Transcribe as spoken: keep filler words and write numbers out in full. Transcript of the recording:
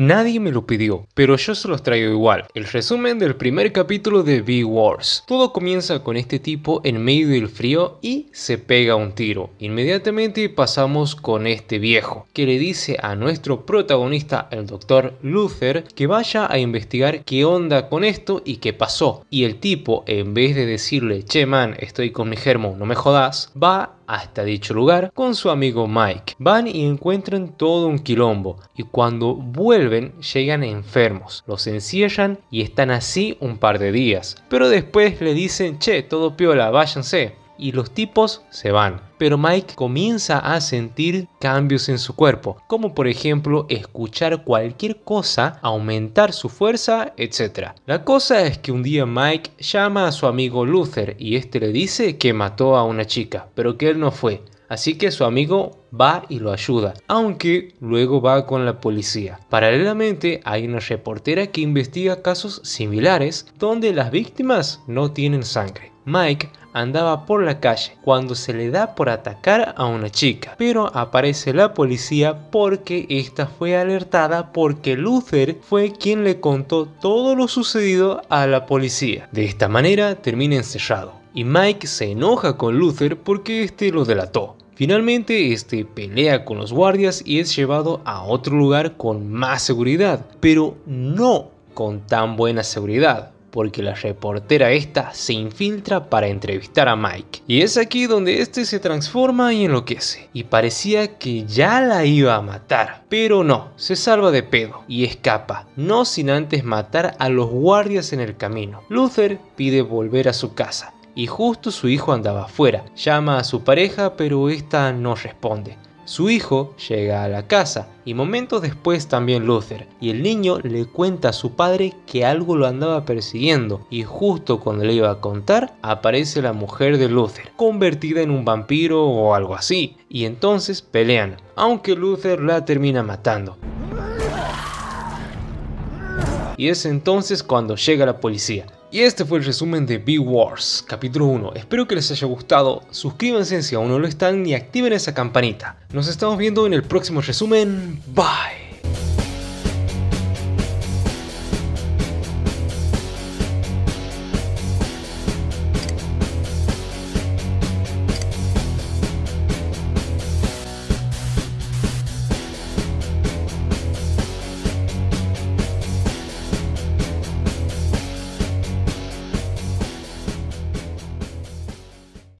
Nadie me lo pidió, pero yo se los traigo igual. El resumen del primer capítulo de Beowars. Todo comienza con este tipo en medio del frío y se pega un tiro. Inmediatamente pasamos con este viejo, que le dice a nuestro protagonista, el doctor Luther, que vaya a investigar qué onda con esto y qué pasó. Y el tipo, en vez de decirle, che man, estoy con mi germo, no me jodas, va hasta dicho lugar con su amigo Mike. Van y encuentran todo un quilombo y cuando vuelven llegan enfermos, los encierran y están así un par de días. Pero después le dicen, che, todo piola, váyanse. Y los tipos se van. Pero Mike comienza a sentir cambios en su cuerpo, como por ejemplo escuchar cualquier cosa, aumentar su fuerza, etcétera. La cosa es que un día Mike llama a su amigo Luther y este le dice que mató a una chica, pero que él no fue. Así que su amigo va y lo ayuda, aunque luego va con la policía. Paralelamente hay una reportera que investiga casos similares donde las víctimas no tienen sangre. Mike andaba por la calle cuando se le da por atacar a una chica, pero aparece la policía porque esta fue alertada porque Luther fue quien le contó todo lo sucedido a la policía. De esta manera termina encerrado y Mike se enoja con Luther porque este lo delató. Finalmente este pelea con los guardias y es llevado a otro lugar con más seguridad, pero no con tan buena seguridad, porque la reportera esta se infiltra para entrevistar a Mike. Y es aquí donde este se transforma y enloquece, y parecía que ya la iba a matar, pero no, se salva de pedo y escapa, no sin antes matar a los guardias en el camino. Luther pide volver a su casa, y justo su hijo andaba afuera. Llama a su pareja pero esta no responde. Su hijo llega a la casa y momentos después también Luther, y el niño le cuenta a su padre que algo lo andaba persiguiendo, y justo cuando le iba a contar aparece la mujer de Luther, convertida en un vampiro o algo así, y entonces pelean, aunque Luther la termina matando. Y es entonces cuando llega la policía. Y este fue el resumen de Beowars, capítulo uno. Espero que les haya gustado, suscríbanse si aún no lo están y activen esa campanita. Nos estamos viendo en el próximo resumen. Bye.